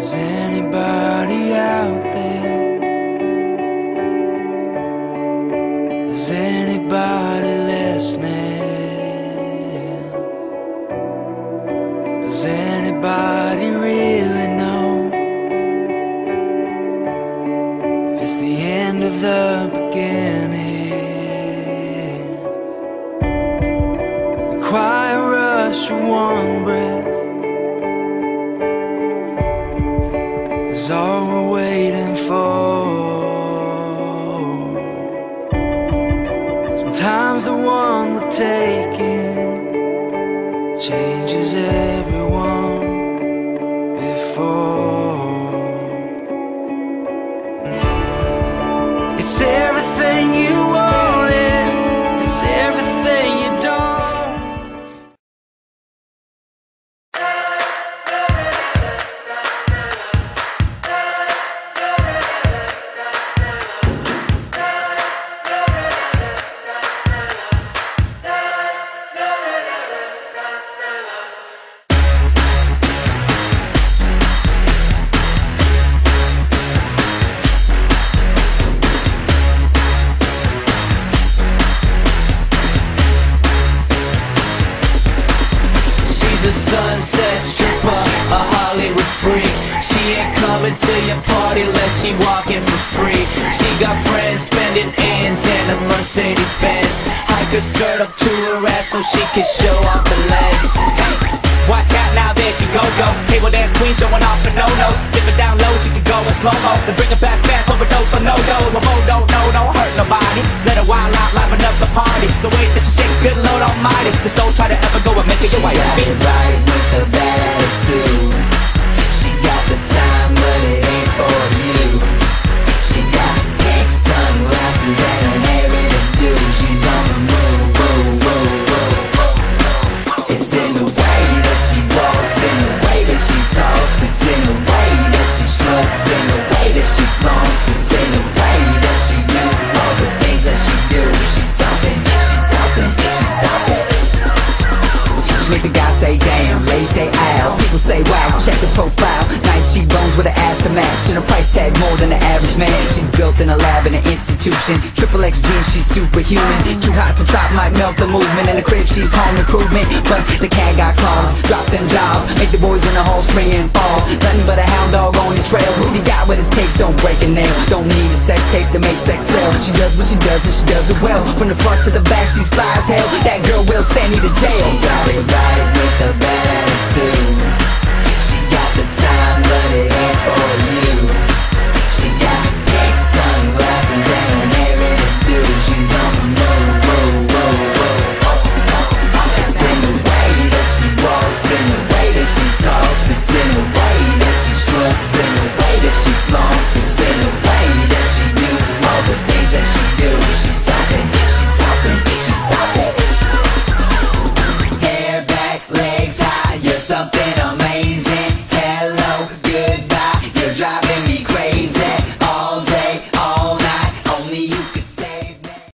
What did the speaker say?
Is anybody out there? Is anybody listening? Does anybody really know if it's the end of the beginning? The quiet rush of one breath is all we're waiting for. Sometimes the one we're taking changes everyone before. It's everything you wanted, it's everything you don't. A sunset stripper, a Hollywood freak. She ain't coming to your party unless she walking for free. She got friends spending ends and a Mercedes Benz. Hike her skirt up to her ass so she can show off the legs. Watch out now, there she go. Table dance queen showing off the no-nos. Dip it down low, she can go in slow-mo. Then bring it back fast, overdose on no-dos. Well, don't hurt nobody. Let her wild out, liven up the party. The way that she shakes, good Lord almighty. Just don't try to ever go and make it your wife. She got it right with a bad attitude. She got the time, but it ain't for you. She got pink sunglasses and her hair in a do. She's on the move, It's in the way that she walks, in the way that she talks. It's in the way that she struts, in the way that she flaunts. It's in the way that she do all the things that she do. She's something, she's something, she's something. She make the guy say damn, ladies say ow. People say wow, check the profile. Nice cheekbones with an ass to match, and a price tag more than the average man. She's built in a lab in an institution. Triple X jeans, she's superhuman. Too hot to drop, might melt the movement. In the crib, she's home improvement. But the cat got claws, drop them jaws. Make the boys in the hall spring and fall. Nothing but a hound dog on the trail. You got what it takes, don't break a nail. Don't need a sex tape to make sex sell. She does what she does and she does it well. From the front to the back, she's fly as hell. That girl will send you to jail.